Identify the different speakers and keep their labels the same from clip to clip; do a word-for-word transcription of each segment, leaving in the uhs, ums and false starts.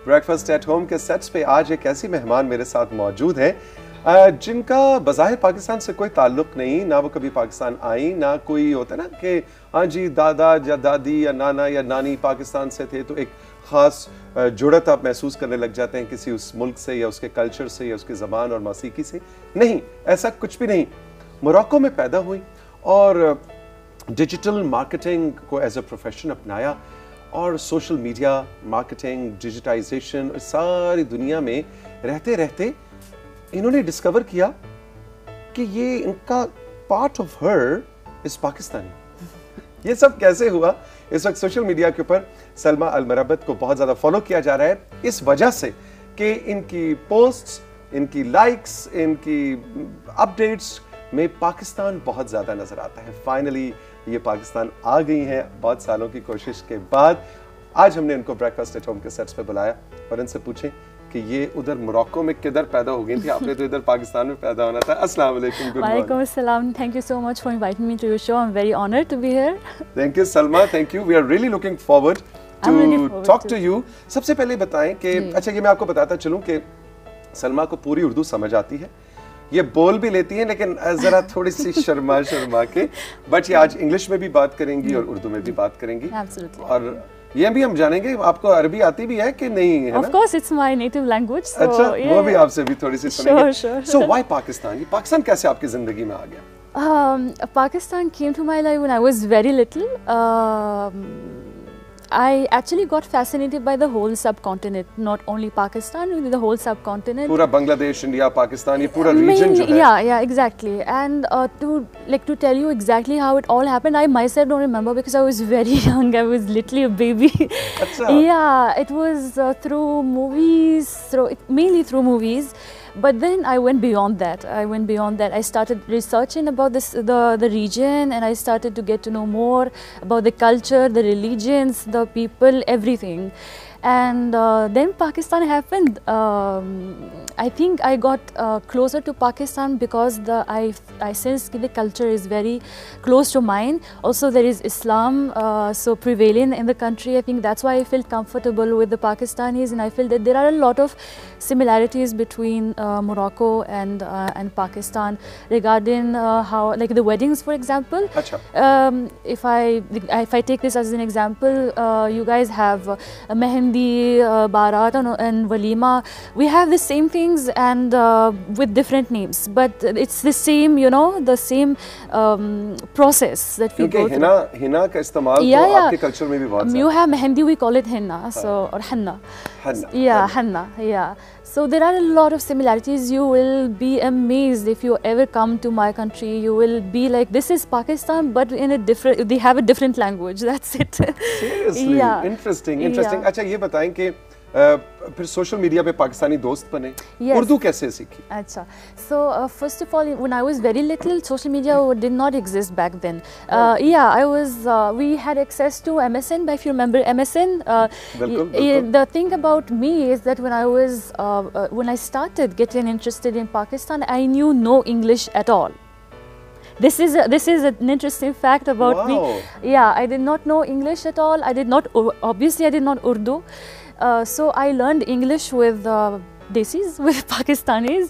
Speaker 1: Breakfast at home के sets पे आज एक ऐसी मेहमान मेरे साथ मौजूद है जिनका बज़ाहिर पाकिस्तान से कोई ताल्लुक नहीं, ना वो कभी पाकिस्तान आई, ना कोई होता ना कि हाँ जी दादा या दादी या नाना या नानी पाकिस्तान से थे तो एक ख़ास जुड़त आप महसूस करने लग जाते हैं किसी उस मुल्क से या उसके कल्चर से या उसकी ज़बान और मौसीकी से। नहीं, ऐसा कुछ भी नहीं। मोरक्को में पैदा हुई और डिजिटल मार्केटिंग को एज अ प्रोफेशन अपनाया और सोशल मीडिया मार्केटिंग, डिजिटाइजेशन, सारी दुनिया में रहते रहते इन्होंने डिस्कवर किया कि ये इनका part of her is Pakistani. ये सब कैसे हुआ? इस वक्त सोशल मीडिया के ऊपर सलमा अल मरबत को बहुत ज़्यादा फॉलो किया जा रहा है इस वजह से कि इनकी पोस्ट्स, इनकी लाइक्स, इनकी अपडेट्स में पाकिस्तान बहुत ज़्यादा नज़र आता है। फाइनली ये पाकिस्तान आ गई हैं बहुत सालों की कोशिश के बाद। आज हमने इनको ब्रेकफास्ट एट होम के सेट्स पे बुलाया और इनसे पूछें कि ये उधर मोरक्को में किधर पैदा हो गई थी, आपने तो इधर पाकिस्तान में पैदा होना था। अस्सलाम वालेकुम। Good morning.
Speaker 2: वालेकुम अस्सलाम। Thank you so much for inviting me to your show. I am very honoured to be here.
Speaker 1: Thank you Salma, thank you. We are really looking forward to talk to you. सबसे पहले बताएं कि अच्छा ये मैं आपको बताता चलूं कि सलमा को पूरी उर्दू समझ आती है, ये बोल भी लेती हैं लेकिन जरा थोड़ी सी शर्मा शर्मा के, बट ये आज इंग्लिश में भी बात करेंगी और उर्दू में भी बात करेंगी।
Speaker 2: Absolutely.
Speaker 1: और ये भी हम जानेंगे आपको अरबी आती भी है कि नहीं, है ना?
Speaker 2: Of course, it's my native language. So,
Speaker 1: अच्छा,
Speaker 2: yeah.
Speaker 1: वो भी आपसे भी थोड़ी सी सुनेंगे।
Speaker 2: Sure, sure.
Speaker 1: So why Pakistan? ये पाकिस्तान कैसे आपकी जिंदगी में आ गया?
Speaker 2: Um, Pakistan came to my life when I was very little. Um, I actually got fascinated by the whole subcontinent, not only Pakistan, the whole subcontinent.
Speaker 1: पूरा बांग्लादेश, इंडिया, पाकिस्तान, ये पूरा region जो है।
Speaker 2: Yeah, yeah, exactly. And uh, to like to tell you exactly how it all happened, I myself don't remember because I was very young. I was literally a baby.
Speaker 1: अच्छा।
Speaker 2: Yeah, it was uh, through movies, through mainly through movies. But then I went beyond that. I went beyond that. I started researching about this, the, the region, and I started to get to know more about the culture, the religions, the people, everything. And uh, then Pakistan happened. Um, I think I got uh, closer to Pakistan because the I I sensed the culture is very close to mine. Also, there is Islam uh, so prevalent in the country. I think that's why I felt comfortable with the Pakistanis, and I feel that there are a lot of similarities between uh, Morocco and uh, and Pakistan regarding uh, how, like the weddings, for example.
Speaker 1: Achha.
Speaker 2: Um, if I if I take this as an example, uh, you guys have uh, Mehndi, Uh, Barat and, and Walima. We have the same things and uh, with different names, but it's the same, you know, the same um, process that we go through.
Speaker 1: Hina Hina का इस्तेमाल
Speaker 2: yeah,
Speaker 1: तो
Speaker 2: yeah.
Speaker 1: आपके culture में भी बहुत
Speaker 2: You have Mehndi, we call it henna, so or henna.
Speaker 1: Henna.
Speaker 2: Yeah, henna. Yeah. So there are a lot of similarities. You will be amazed if you ever come to my country. You will be like, this is Pakistan, but in a different. They have a different language. That's it.
Speaker 1: Seriously,
Speaker 2: yeah.
Speaker 1: interesting, interesting.
Speaker 2: Yeah.
Speaker 1: अच्छा ये बताएं कि फिर social media पे पाकिस्तानी दोस्त बने,
Speaker 2: yes.
Speaker 1: Urdu कैसे सीखी?
Speaker 2: अच्छा, so uh, first of all, when I was very little, social media did not exist back then. Uh,
Speaker 1: oh.
Speaker 2: Yeah, I was. Uh, we had access to M S N, if you remember M S N. Uh,
Speaker 1: bilkul, bilkul.
Speaker 2: The thing about me is that when I was, uh, uh, when I started getting interested in Pakistan, I knew no English at all. This is a, this is an interesting fact about
Speaker 1: wow.
Speaker 2: me. Yeah, I did not know English at all. I did not. Obviously, I did not Urdu. Uh, so I learned English with uh, Desis, with Pakistanis.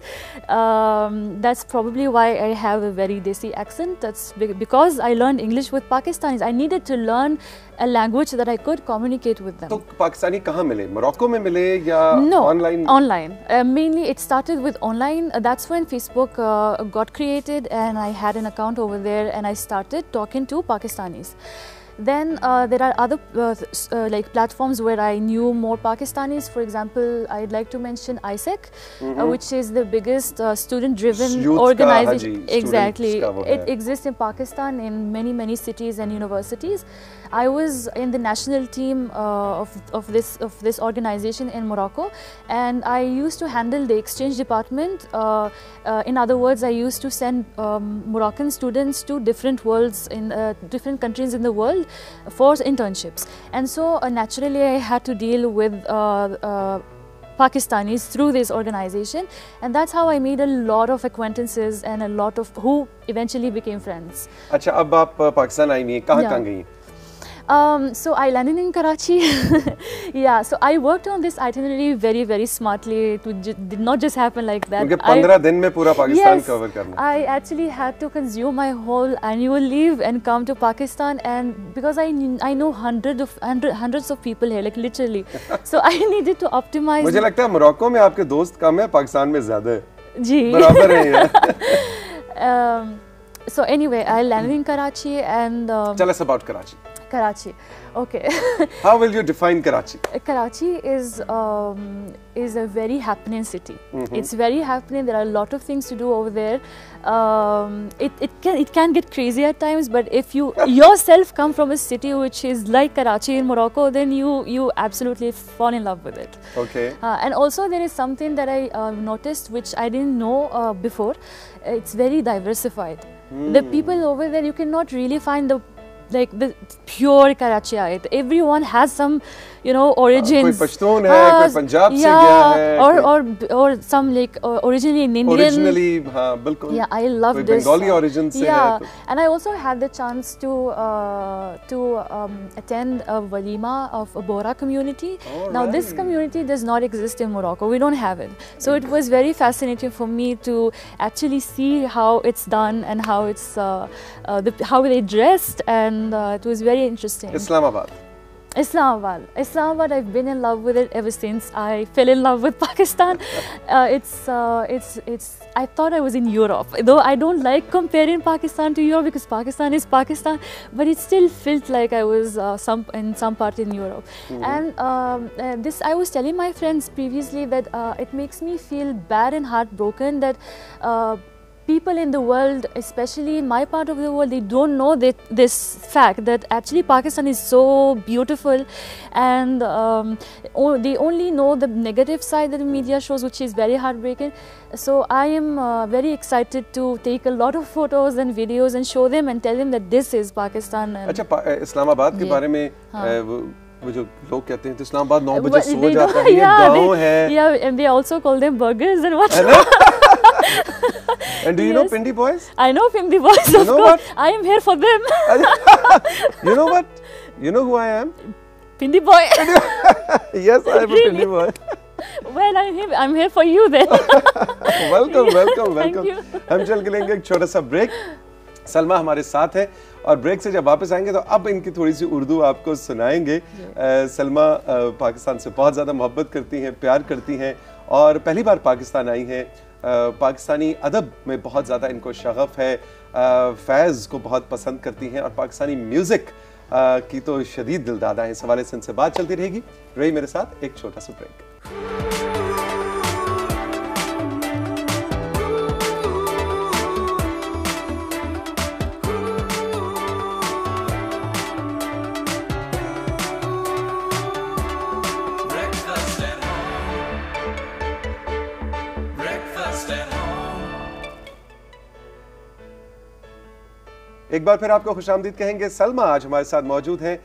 Speaker 2: Um, that's probably why I have a very Desi accent. That's because I learned English with Pakistanis. I needed to learn a language that I could communicate with them.
Speaker 1: तो पाकिस्तानी कहाँ मिले? Morocco में मिले या
Speaker 2: no,
Speaker 1: online?
Speaker 2: Online. Uh, mainly, it started with online. Uh, that's when Facebook uh, got created, and I had an account over there, and I started talking to Pakistanis. Then uh, there are other uh, uh, like platforms where I knew more Pakistanis. For example, I'd like to mention I S E C, mm-hmm. uh, which is the biggest uh, student-driven organization. Exactly, it exists in Pakistan in many many cities and universities. I was in the national team uh, of of this of this organization in Morocco, and I used to handle the exchange department. Uh, uh, in other words, I used to send um, Moroccan students to different worlds in uh, different countries in the world for internships, and so uh, naturally I had to deal with uh, uh, Pakistanis through this organization, and that's how I made a lot of acquaintances and a lot of who eventually became friends.
Speaker 1: अच्छा, अब आप पाकिस्तान आई नहीं, कहाँ कहाँ गई?
Speaker 2: Um, so I landed in Karachi. Yeah, so I worked on this itinerary very, very smartly. It would ju- did not just happen like that.
Speaker 1: क्योंकि पंद्रह दिन में पूरा पाकिस्तान
Speaker 2: yes,
Speaker 1: कवर करना.
Speaker 2: I actually had to consume my whole annual leave and come to Pakistan, and because I I know hundred of hundred, hundreds of people here, like literally. So I needed to optimize.
Speaker 1: मुझे लगता है Morocco में आपके दोस्त कम है, पाकिस्तान में ज्यादा है.
Speaker 2: जी.
Speaker 1: बराबर है ये.
Speaker 2: um, so anyway, I landed in Karachi and. Um,
Speaker 1: Tell us about Karachi.
Speaker 2: Karachi, okay.
Speaker 1: How will you define Karachi?
Speaker 2: Karachi is um, is a very happening city.
Speaker 1: Mm-hmm.
Speaker 2: It's very happening. There are a lot of things to do over there. Um, it it can it can get crazy at times, but if you yourself come from a city which is like Karachi in Morocco, then you you absolutely fall in love with it.
Speaker 1: Okay.
Speaker 2: Uh, and also there is something that I uh, noticed which I didn't know uh, before. It's very diversified.
Speaker 1: Mm.
Speaker 2: The people over there, you cannot really find the like the pure Karachiite. Everyone has some, you know, origins.
Speaker 1: कोई पश्तून है, कोई पंजाब से गया है,
Speaker 2: or or or some like uh, originally in Indian.
Speaker 1: Originally, हाँ बिल्कुल.
Speaker 2: Yeah, I love
Speaker 1: कोई
Speaker 2: this.
Speaker 1: Bengali origin से
Speaker 2: yeah,
Speaker 1: है.
Speaker 2: and I also had the chance to uh, to um, attend a walima of a Bora community.
Speaker 1: All
Speaker 2: now
Speaker 1: right.
Speaker 2: this community does not exist in Morocco. We don't have it. So it was very fascinating for me to actually see how it's done and how it's uh, uh, the, how they dressed, and uh, it was very interesting.
Speaker 1: Islamabad.
Speaker 2: Islamabad. Islamabad, I've been in love with it ever since I fell in love with Pakistan. uh, it's, uh, it's, it's, I thought I was in Europe. Though I don't like comparing Pakistan to Europe because Pakistan is Pakistan, but it still felt like I was uh, some, in some part in Europe. Mm-hmm. And um, uh, this, I was telling my friends previously that uh, it makes me feel bad and heartbroken that uh, people in the world, especially in my part of the world, they don't know that this fact that actually Pakistan is so beautiful, and um, they only know the negative side that the media shows, which is very heartbreaking. So I am uh, very excited to take a lot of photos and videos and show them and tell them that this is Pakistan.
Speaker 1: अच्छा, इस्लामाबाद के बारे में वो जो लोग कहते हैं तो इस्लामाबाद नौ बजे
Speaker 2: Well,
Speaker 1: सो
Speaker 2: they
Speaker 1: जाता
Speaker 2: don't-
Speaker 1: है, ये
Speaker 2: yeah,
Speaker 1: गाँव
Speaker 2: they-
Speaker 1: है.
Speaker 2: Yeah, and they also call them burgers and what.
Speaker 1: And do you know
Speaker 2: Yes.
Speaker 1: Pindi boys?
Speaker 2: I know Pindi boys,
Speaker 1: You
Speaker 2: of
Speaker 1: know
Speaker 2: course.
Speaker 1: what?
Speaker 2: I am here for them.
Speaker 1: You know what? You know who I am?
Speaker 2: Pindi boy.
Speaker 1: Yes, I am a
Speaker 2: Really?
Speaker 1: Pindi boy.
Speaker 2: Well, I'm here. I'm here for you then.
Speaker 1: Welcome, welcome,
Speaker 2: Thank
Speaker 1: welcome.
Speaker 2: you.
Speaker 1: हम चल के लेंगे एक छोटा सा break. Salma हमारे साथ है और ब्रेक से जब वापस आएंगे तो अब इनकी थोड़ी सी उर्दू आपको सुनाएंगे. uh, सलमा uh, पाकिस्तान से बहुत ज़्यादा मोहब्बत करती हैं, प्यार करती हैं और पहली बार पाकिस्तान आई हैं. uh, पाकिस्तानी अदब में बहुत ज़्यादा इनको शगफ है. uh, फैज़ को बहुत पसंद करती हैं और पाकिस्तानी म्यूज़िक uh, की तो शदीद दिलदादा हैं. इस हवाले से इनसे बात चलती रहेगी. रही मेरे साथ एक छोटा सा ब्रेक. एक बार फिर आपको खुशामदीद कहेंगे. सलमा आज हमारे साथ मौजूद हैं.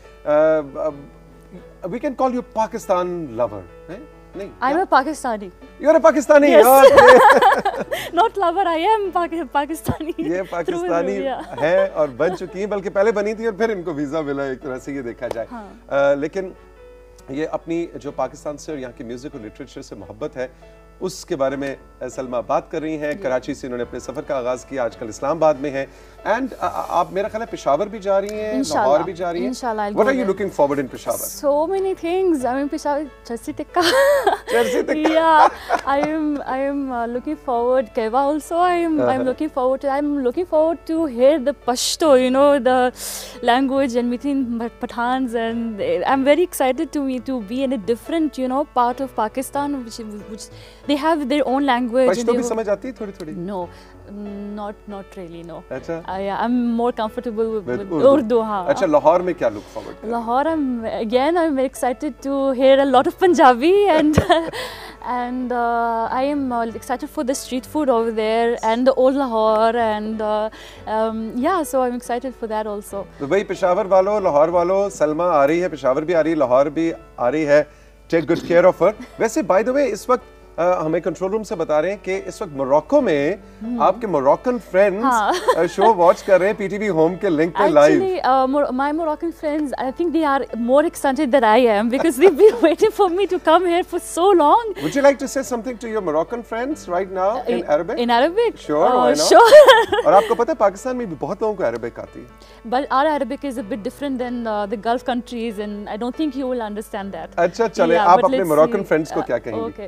Speaker 1: We can call you Pakistan lover. नहीं,
Speaker 2: I'm a Pakistani.
Speaker 1: You are a Pakistani.
Speaker 2: Yes. Not lover. I am Paki- Pakistani.
Speaker 1: ये Pakistani
Speaker 2: Through and through, yeah.
Speaker 1: है और बन चुकी हैं, बल्कि पहले बनी थी और फिर इनको वीजा मिला. एक तरह से ये देखा जाए.
Speaker 2: हाँ.
Speaker 1: uh, लेकिन ये अपनी जो पाकिस्तान से और यहाँ की म्यूजिक और लिटरेचर से मोहब्बत है उसके बारे में सलमा बात कर रही हैं. कराची से इन्होंने अपने सफर का आगाज किया, आजकल इस्लामाबाद में है. एंड आप मेरा ख्याल है पेशावर भी जा रही हैं, लाहौर भी जा रही हैं.
Speaker 2: Inshallah, I'll
Speaker 1: What
Speaker 2: go
Speaker 1: are you
Speaker 2: there.
Speaker 1: looking forward in Peshawar?
Speaker 2: So many things. I mean, Peshawar, Charsi Tikka.
Speaker 1: Charsi Tikka.
Speaker 2: Yeah, I am. I am uh, looking forward. Keva also. I am.
Speaker 1: Uh-huh.
Speaker 2: I'm looking forward to. I'm looking forward to hear the Pashto. You know, the language and meeting Pathans, and I'm very excited to me to be in a different, you know, part of Pakistan, which which they have their own language.
Speaker 1: Pashto भी समझ आती है थोड़ी थोड़ी?
Speaker 2: No, not not really. No.
Speaker 1: अच्छा.
Speaker 2: Uh, yeah, I'm more comfortable with,
Speaker 1: With
Speaker 2: with
Speaker 1: Urdu.
Speaker 2: Urdu. हाँ.
Speaker 1: अच्छा, लाहौर में क्या look forward कर?
Speaker 2: Lahore, I'm again. I'm excited to hear a lot of Punjabi, and and uh, I am uh, excited for the street food over there and the old Lahore, and uh, um, yeah, so I'm excited for that also.
Speaker 1: तो भाई पेशावर वालों, लाहौर वालों, सलमा आ रही है, पेशावर भी आ रही है, लाहौर भी आ रही है. Take good care of her. वैसे बाय द वे इस वक्त हमें कंट्रोल रूम से बता रहे हैं कि इस वक्त मोरक्को में आपके मोरक्कन फ्रेंड्स शो वॉच कर रहे हैं पीटीवी होम के लिंक पे live.
Speaker 2: Actually, uh, my Moroccan friends, I think they are more excited than I am because they've been waiting for me to come here for so long.
Speaker 1: Would you like to say something to your Moroccan friends right now in, in Arabic?
Speaker 2: In Arabic?
Speaker 1: Sure,
Speaker 2: uh,
Speaker 1: why not?
Speaker 2: Sure.
Speaker 1: और आपको पता है पाकिस्तान में भी बहुत लोगों को Arabic आती है।
Speaker 2: But our Arabic is a bit different than uh, the Gulf countries, and I don't think you will understand that.
Speaker 1: अच्छा चले,
Speaker 2: yeah,
Speaker 1: आप अपने Moroccan friends को क्या कहेंगे?
Speaker 2: Okay.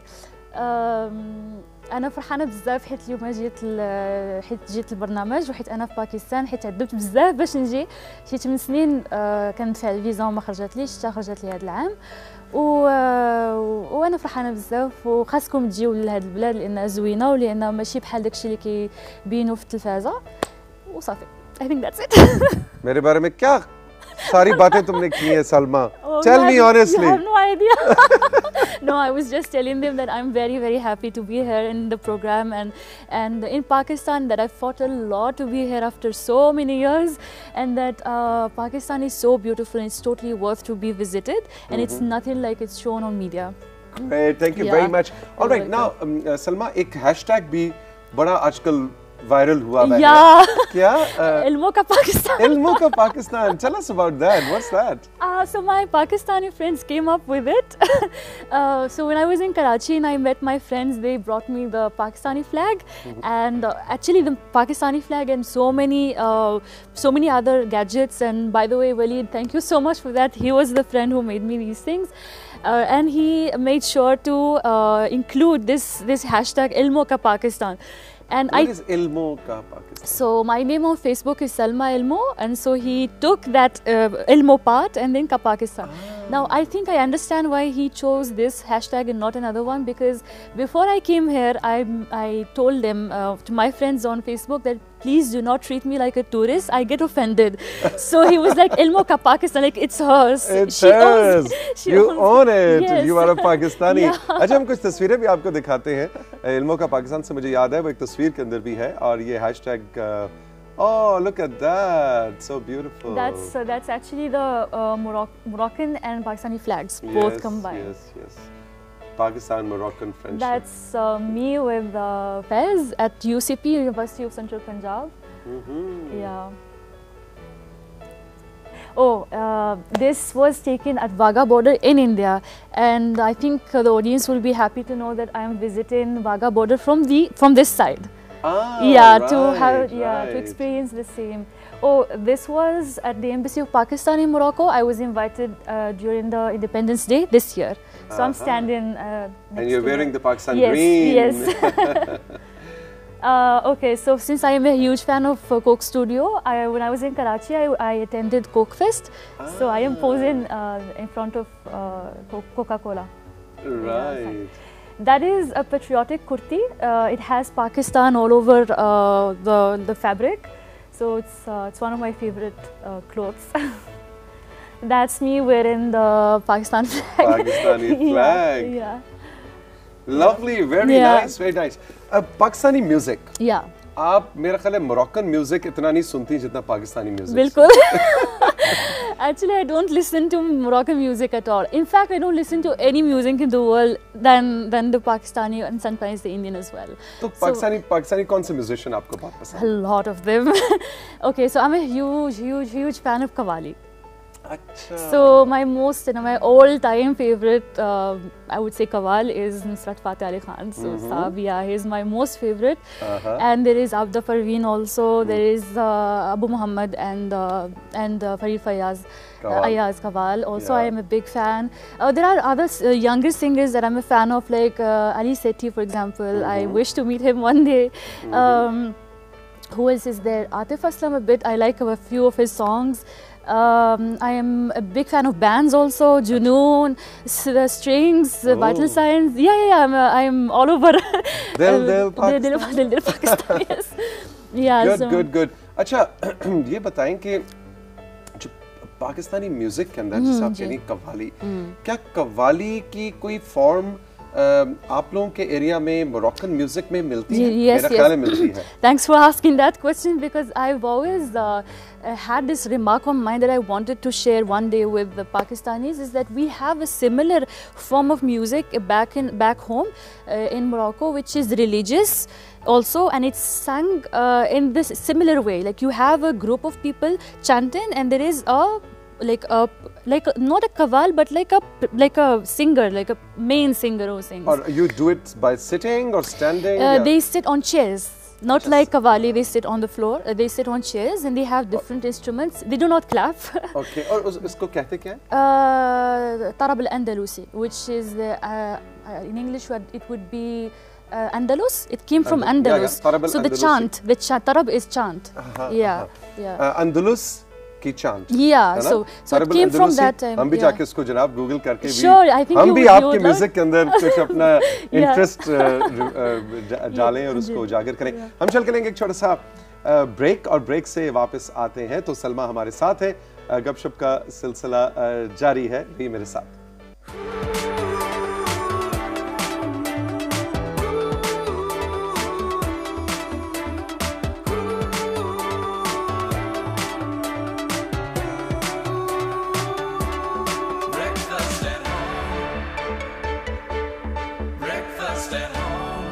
Speaker 2: أنا فرحانة بزاف حيت اليوم جيت حيت جيت البرنامج وحيت أنا في باكستان حيت عذبت بزاف باش نجي شي ثمان سنين كندفع الفيزا وما خرجتليش حتى خرجت لي هذا العام و... وأنا فرحانة بزاف وخاصكم تجيو لهاد البلاد لأنها زوينة ولأنها ماشي بحال داكشي اللي كيبينوا في التلفازة وصافي. I think that's it.
Speaker 1: मेरे बारे में क्या सारी बातें तुमने की हैं Salma? Tell me honestly.
Speaker 2: You have no idea. No, I was just telling them that I'm very very happy to be here in the program and and in Pakistan, that I fought a lot to be here after so many years, and that uh, Pakistan is so beautiful and it's totally worth to be visited, and mm-hmm. it's nothing like it's shown on media.
Speaker 1: Great, thank you yeah. very much. All right, now um, uh, Salma, एक hashtag भी बड़ा आजकल viral हुआ है।
Speaker 2: Yeah.
Speaker 1: क्या?
Speaker 2: इल्मों का पाकिस्तान।
Speaker 1: इल्मों का Pakistan. Tell us about that. What's that?
Speaker 2: Uh, so my Pakistani friends came up with it. uh, so when I was in Karachi and I met my friends, they brought me the Pakistani flag, mm-hmm. and uh, actually the Pakistani flag and so many, uh, so many other gadgets. And by the way, Waleed, thank you so much for that. He was the friend who made me these things. Uh, and he made sure to uh, include this this hashtag Ilmo Ka Pakistan. And
Speaker 1: what
Speaker 2: I,
Speaker 1: is Ilmo Ka Pakistan?
Speaker 2: So my name on Facebook is Salma Ilmo, and so he took that uh, Ilmo part and then Ka Pakistan. Ah. Now I think I understand why he chose this hashtag and not another one, because before I came here, I I told them uh, to my friends on Facebook that please do not treat me like a tourist. I get offended. So he was like, Ilmo Ka Pakistan, like it's hers.
Speaker 1: It's she hers. Owns, she you owns. own it.
Speaker 2: Yes.
Speaker 1: You are a Pakistani.
Speaker 2: Yeah.
Speaker 1: अच्छा, हम कुछ तस्वीरें भी आपको दिखाते हैं। Elmo का पाकिस्तान से मुझे याद है वो एक तस्वीर के अंदर भी है और ये hashtag oh, look at that, so beautiful.
Speaker 2: That's uh, that's actually the uh, Moroc Moroccan and Pakistani flags, yes, both combined.
Speaker 1: Yes, yes. Pakistan Moroccan friendship.
Speaker 2: That's uh, me with uh, Fez at U C P, University of Central Punjab.
Speaker 1: Mm-hmm.
Speaker 2: Yeah. Oh, uh, this was taken at Wagah border in India, and I think uh, the audience will be happy to know that I am visiting Wagah border from the from this side.
Speaker 1: Ah,
Speaker 2: yeah,
Speaker 1: right,
Speaker 2: to have yeah
Speaker 1: right.
Speaker 2: to experience the same. Oh, this was at the Embassy of Pakistan in Morocco. I was invited uh, during the Independence Day this year, so uh-huh. I'm standing. Uh, next
Speaker 1: and you're
Speaker 2: to
Speaker 1: wearing
Speaker 2: the,
Speaker 1: the Pakistan
Speaker 2: yes,
Speaker 1: green.
Speaker 2: Yes. Uh, okay, so since I am a huge fan of uh, Coke Studio, I, when I was in Karachi, I, I attended Coke Fest. Ah. So I am posing uh, in front of uh, Coca-Cola.
Speaker 1: Right.
Speaker 2: That is a patriotic kurti. Uh, it has Pakistan all over uh, the the fabric, so it's uh, it's one of my favorite uh, clothes. That's me wearing the Pakistan flag.
Speaker 1: Pakistani flag.
Speaker 2: Yeah. yeah.
Speaker 1: Lovely, very
Speaker 2: yeah.
Speaker 1: nice, very nice. Uh, Pakistani music.
Speaker 2: Yeah.
Speaker 1: आप मेरा ख्याल है Moroccan music इतना नहीं सुनती जितना Pakistani music.
Speaker 2: बिल्कुल। Actually, I don't listen to Moroccan music at all. In fact, I don't listen to any music in the world than than the Pakistani and sometimes the Indian as well.
Speaker 1: तो पाकिस्तानी पाकिस्तानी कौन से musician आपको बहुत पसंद है?
Speaker 2: A lot of them. Okay, so I'm a huge, huge, huge fan of Qawwali.
Speaker 1: Achha.
Speaker 2: So my most, you know, my all-time favorite, uh, I would say, Qawwal is Nusrat Fateh Ali Khan. So mm-hmm. Saab, yeah, he's my most favorite.
Speaker 1: Uh-huh.
Speaker 2: And there is Abda Parveen also. Mm. There is uh, Abu Muhammad and uh, and uh, Farid Fayaz, uh, Ayaz Qawwal. Also, yeah. I am a big fan. Uh, there are other uh, younger singers that I'm a fan of, like uh, Ali Sethi, for example. Mm-hmm. I wish to meet him one day. Mm-hmm. um, who else is there? Atif Aslam a bit. I like a few of his songs. Um, I am a big fan of bands also, Junoon, the Strings, oh. Vital Signs. Yeah, yeah, yeah, I'm, uh, I'm all over.
Speaker 1: Dil Dil Pakistan.
Speaker 2: Dil Dil Pakistan, yes. Yeah,
Speaker 1: good,
Speaker 2: so.
Speaker 1: good, good. अच्छा, ये बताएं कि जो Pakistani music के अंदर जैसे आप यानी कव्वाली, क्या कव्वाली की कोई फॉर्म आप लोगों के एरिया में मोरक्कन म्यूजिक में मिलती है?
Speaker 2: Yes,
Speaker 1: मेरा
Speaker 2: yes.
Speaker 1: ख्याल है मिलती है.
Speaker 2: Thanks for asking that question, because I've always uh, had this remark on mind that I wanted to share one day with the Pakistanis, is that we have a similar form of music back in back home uh, in Morocco, which is religious also, and it's sung uh, in this similar way. Like you have a group of people chanting, and there is a like a like a, not a kawal, but like a like a singer, like a main singer who sings.
Speaker 1: Or you do it by sitting or standing?
Speaker 2: Uh,
Speaker 1: yeah.
Speaker 2: They sit on chairs, not
Speaker 1: Just-
Speaker 2: like kawali. They sit on the floor. Uh, they sit on chairs, and they have different instruments. They do not clap.
Speaker 1: Okay. और उस, इसको कहते क्या है?
Speaker 2: uh, Tarab al-Andalusi, which is the, uh, uh, in English it would be uh, Andalus. It came from
Speaker 1: Andal- yeah, yeah.
Speaker 2: Andalus.
Speaker 1: Tarab
Speaker 2: So the
Speaker 1: al-Andalusi.
Speaker 2: chant, the cha tarab is chant.
Speaker 1: हाँ,
Speaker 2: Yeah,
Speaker 1: हाँ.
Speaker 2: yeah.
Speaker 1: Uh, Andalus की chant.
Speaker 2: Yeah,
Speaker 1: है ना?
Speaker 2: so so it
Speaker 1: Tarab
Speaker 2: came from
Speaker 1: al-Andalusi,
Speaker 2: that time.
Speaker 1: हम भी
Speaker 2: yeah.
Speaker 1: जाके उसको जनाब गूगल करके भी
Speaker 2: Sure, I think
Speaker 1: हम
Speaker 2: you
Speaker 1: भी
Speaker 2: would- you
Speaker 1: आपके
Speaker 2: would love-
Speaker 1: म्यूजिक के अंदर कुछ अपना
Speaker 2: Yeah.
Speaker 1: इंटरेस्ट डालें और उसको उजागर करें. हम चल के लेंगे एक छोटा सा ब्रेक और ब्रेक से वापस आते हैं. तो सलमा हमारे साथ है. अ, गपशप का सिलसिला अ, जारी है. भी मेरे साथ.
Speaker 3: Breakfast at home. Breakfast at home.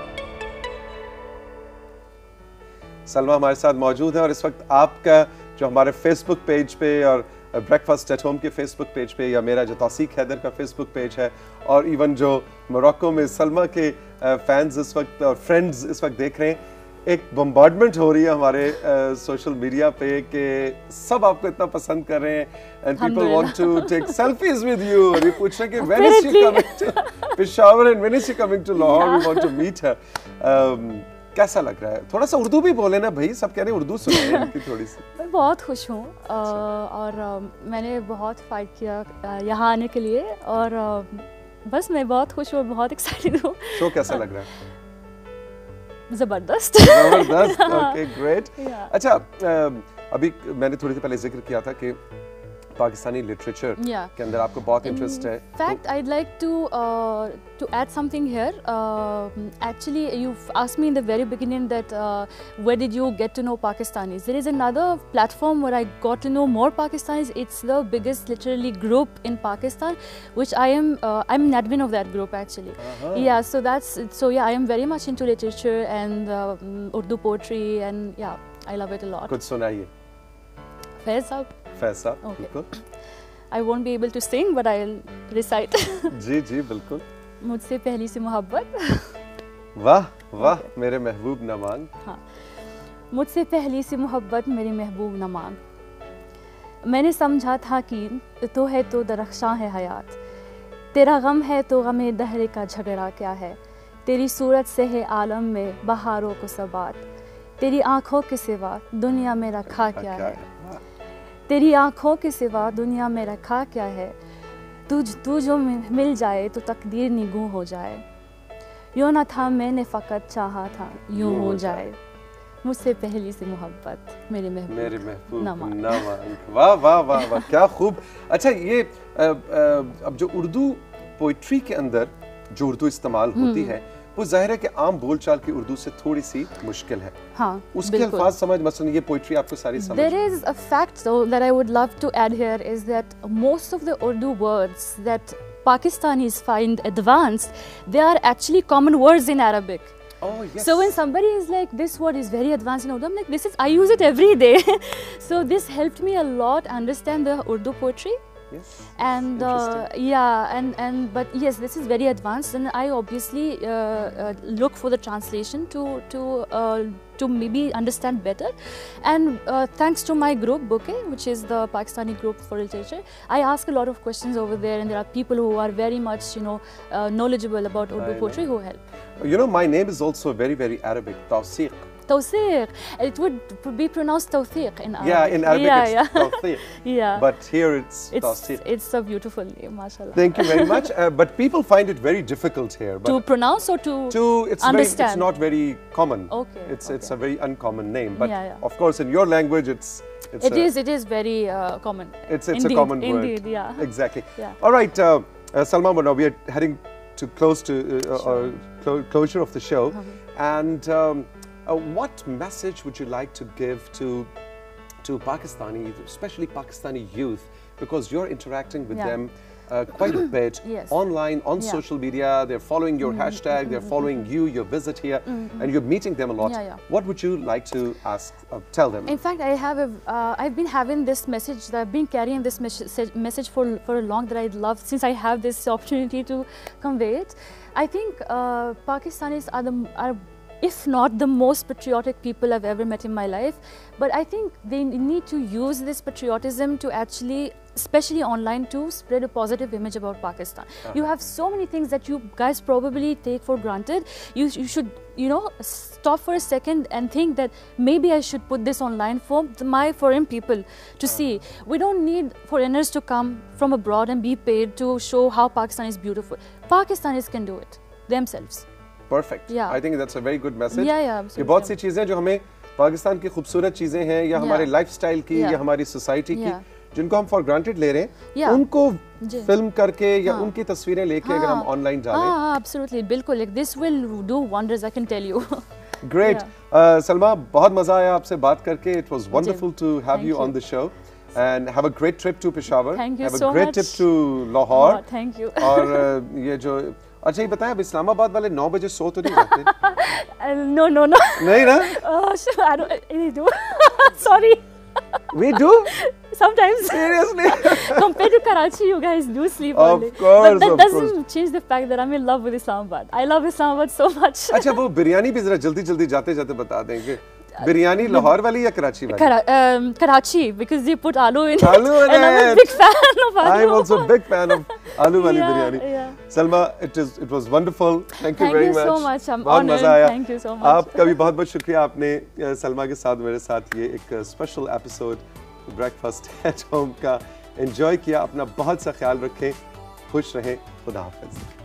Speaker 1: Salma हमारे साथ मौजूद है और इस वक्त आपका जो हमारे फेसबुक पेज पे और ब्रेकफास्ट एट होम के फेसबुक पेज पे या मेरा जो तौसीक हैदर का फेसबुक पेज है और इवन जो मोरक्को में सलमा के फैंस इस वक्त और फ्रेंड्स इस वक्त देख रहे हैं, एक बम्बार्डमेंट हो रही है हमारे सोशल मीडिया पे कि सब आपको इतना पसंद कर रहे हैं and people want to take selfies with you और ये पूछ रहे हैं कि when is she coming to Peshawar and when is she coming to Lahore, we want to meet her. कैसा लग रहा है? थोड़ा सा उर्दू भी बोले ना भाई, सब कह रहे हैं उर्दू सुने इनकी थोड़ी सी.
Speaker 2: मैं बहुत खुश हूँ अ, और अ, मैंने बहुत फाइट किया अ, यहाँ आने के लिए, और अ, बस मैं बहुत खुश हूँ, बहुत एक्साइटेड हूँ.
Speaker 1: शो कैसा लग रहा है?
Speaker 2: जबरदस्त.
Speaker 1: जबरदस्त. Okay, great.
Speaker 2: Yeah.
Speaker 1: अच्छा, अ, अभी मैंने थोड़ी देर पहले जिक्र किया था कि पाकिस्तानी लिटरेचर
Speaker 2: Yeah.
Speaker 1: के अंदर आपको बहुत इंटरेस्ट है.
Speaker 2: In fact, I'd like to uh, to add something here. Um actually, you've asked me in the very beginning that uh, where did you get to know Pakistanis? There is another platform where I got to know more Pakistanis. It's the biggest literary group in Pakistan, which I am. Uh, I'm an admin of that group actually.
Speaker 1: Uh-huh.
Speaker 2: Yeah, so that's so yeah. I am very much into literature and um, Urdu poetry, and yeah, I love it a lot.
Speaker 1: कुछ सुनाइए.
Speaker 2: Faiz साहब,
Speaker 1: फैसा.
Speaker 2: Okay.
Speaker 1: बिल्कुल.
Speaker 2: I won't be able to sing, but I'll recite.
Speaker 1: जी जी बिल्कुल.
Speaker 2: मुझसे पहली सी मोहब्बत.
Speaker 1: वाह वाह मेरे महबूब न मांग.
Speaker 2: हाँ, मुझसे पहली सी मोहब्बत मेरी महबूब न मांग. मैंने समझा था कि तो है तो दरख्शां है हयात, तेरा गम है तो गमे दहरे का झगड़ा क्या है, तेरी सूरत से है आलम में बहारों को सबात, तेरी आँखों के सिवा दुनिया में रखा क्या है, तेरी आँखों के सिवा दुनिया में रखा क्या है, तुझ तू जो मिल जाए तो तकदीर निगूं हो जाए, यूँ न था मैंने फ़कत चाहा था यूँ हो जाए, मुझसे पहली सी मोहब्बत मेरे महबूब
Speaker 1: मेरे महबूब
Speaker 2: न मांग.
Speaker 1: न मांग. वाह वाह वाह वाह क्या खूब. अच्छा, ये अ, अ, अब जो उर्दू पोइट्री के अंदर जो उर्दू इस्तेमाल होती है वो जाहिर है कि आम बोलचाल की उर्दू से थोड़ी सी मुश्किल है.
Speaker 2: हाँ,
Speaker 1: उसके
Speaker 2: बिल्कुल.
Speaker 1: अल्फाज समझ, मसलन ये पोइट्री आपको सारी समझ.
Speaker 2: There is a fact though that I would love to add here, is that most of the Urdu words that Pakistanis find advanced, they are actually common words in Arabic.
Speaker 1: Oh yes.
Speaker 2: So when somebody is like, this word is very advanced in Urdu, I'm like, this is, I use it every day. So this helped me a lot understand the Urdu poetry.
Speaker 1: Yes.
Speaker 2: And uh,
Speaker 1: Interesting.
Speaker 2: yeah, and and but yes, this is very advanced, and I obviously uh, uh, look for the translation to to uh, to maybe understand better. And uh, thanks to my group Bouquet, which is the Pakistani group for literature, I ask a lot of questions over there, and there are people who are very much, you know, uh, knowledgeable about Urdu
Speaker 1: I know.
Speaker 2: poetry who help.
Speaker 1: You know, my name is also very very Arabic. Tawsiq.
Speaker 2: Tawsiq. It would be pronounced Tawsiq in Arabic.
Speaker 1: Yeah, in Arabic
Speaker 2: yeah,
Speaker 1: it's
Speaker 2: yeah.
Speaker 1: Tawsiq.
Speaker 2: Yeah.
Speaker 1: But here it's,
Speaker 2: it's
Speaker 1: Tawsiq.
Speaker 2: it's a beautiful name, mashallah.
Speaker 1: Thank you very much. Uh, but people find it very difficult here. But
Speaker 2: To pronounce or to
Speaker 1: to it's very,
Speaker 2: understand?
Speaker 1: it's not very common.
Speaker 2: Okay,
Speaker 1: It's it's
Speaker 2: okay.
Speaker 1: a very uncommon name. But
Speaker 2: Yeah, yeah.
Speaker 1: of course, in your language, it's it's
Speaker 2: It
Speaker 1: a,
Speaker 2: is. It is very uh, common.
Speaker 1: It's it's
Speaker 2: Indeed,
Speaker 1: a common word.
Speaker 2: Indeed, yeah.
Speaker 1: Exactly.
Speaker 2: Yeah.
Speaker 1: All right, uh, uh, Salma, now we are heading to close to uh, uh, clo closure of the show. And um, uh, what message would you like to give to to Pakistani, especially Pakistani youth, because you're interacting with
Speaker 2: Yeah.
Speaker 1: them uh, quite a bit
Speaker 2: Yes.
Speaker 1: online, on
Speaker 2: Yeah.
Speaker 1: social media. They're following your hashtag, they're following you, your visit here, and you're meeting them a lot.
Speaker 2: Yeah, yeah.
Speaker 1: What would you like to ask, uh, tell them?
Speaker 2: In fact, I have a, uh, I've been having this message, that I've been carrying this mes message for, for a long that I love, since I have this opportunity to convey it. I think uh, Pakistanis are the, are, if not the most patriotic people I've ever met in my life. But I think they need to use this patriotism to actually, especially online, to spread a positive image about Pakistan. Uh-huh. You have so many things that you guys probably take for granted. You, you should, you know, stop for a second and think that maybe I should put this online for my foreign people to uh-huh. see. We don't need foreigners to come from abroad and be paid to show how Pakistan is beautiful. Pakistanis can do it themselves.
Speaker 1: Perfect.
Speaker 2: Yeah.
Speaker 1: I think that's a very good message.
Speaker 2: Yeah, yeah, absolutely.
Speaker 1: ये बहुत सी चीजें जो हमें पाकिस्तान की खूबसूरत चीजें हैं या
Speaker 2: Yeah.
Speaker 1: हमारे लाइफस्टाइल की
Speaker 2: Yeah.
Speaker 1: या हमारी सोसाइटी की
Speaker 2: Yeah.
Speaker 1: जिनको हम फॉर ग्रांटेड ले रहे हैं,
Speaker 2: Yeah.
Speaker 1: उनको
Speaker 2: जी.
Speaker 1: फिल्म करके या
Speaker 2: हाँ.
Speaker 1: उनकी तस्वीरें लेके अगर हम
Speaker 2: हाँ.
Speaker 1: ऑनलाइन डालें.
Speaker 2: हाँ, absolutely, बिल्कुल. Like this will do wonders, I can tell you.
Speaker 1: Great.
Speaker 2: Yeah.
Speaker 1: Uh, Salma, बहुत मजा आया आपसे बात करके. It was wonderful to have
Speaker 2: Thank
Speaker 1: you on
Speaker 2: you.
Speaker 1: the show. And have a great trip to Peshawar.
Speaker 2: Thank you
Speaker 1: have
Speaker 2: so
Speaker 1: a great
Speaker 2: much.
Speaker 1: trip to Lahore.
Speaker 2: Oh, thank you.
Speaker 1: और uh, ये जो अच्छा ये बताएं, अब इस्लामाबाद वाले नौ बजे सो तो नहीं जाते?
Speaker 2: Uh, no, no, no.
Speaker 1: नहीं ना?
Speaker 2: Oh, shit, I don't. I do. Sorry.
Speaker 1: We do?
Speaker 2: Sometimes.
Speaker 1: Seriously?
Speaker 2: Compared to Karachi, you guys do sleep
Speaker 1: Of
Speaker 2: early.
Speaker 1: course,
Speaker 2: But that
Speaker 1: of
Speaker 2: doesn't
Speaker 1: course.
Speaker 2: change the fact that I'm in love with Islamabad. I love Islamabad so much.
Speaker 1: अच्छा वो बिरयानी भी जरा जल्दी जल्दी जाते जाते बता देंगे. बिरयानी लाहौर वाली या कराची वाली?
Speaker 2: Kara um, Karachi, because they put aloo in
Speaker 1: Aloo
Speaker 2: it.
Speaker 1: in
Speaker 2: And I'm a
Speaker 1: it.
Speaker 2: big fan of aloo.
Speaker 1: I'm also a big fan of aloo wali
Speaker 2: Yeah,
Speaker 1: biryani.
Speaker 2: yeah.
Speaker 1: Salma, it is it was wonderful. Thank you
Speaker 2: Thank
Speaker 1: very
Speaker 2: you
Speaker 1: much.
Speaker 2: so much. I'm
Speaker 1: बहुत
Speaker 2: honored.
Speaker 1: मजा आया.
Speaker 2: Thank you so much.
Speaker 1: आपका भी बहुत बहुत शुक्रिया, आपने अ, सलमा के साथ मेरे साथ ये एक special episode breakfast at home का एंजॉय किया. अपना बहुत सा ख्याल रखें, खुश रहें. खुदा हाफिज़.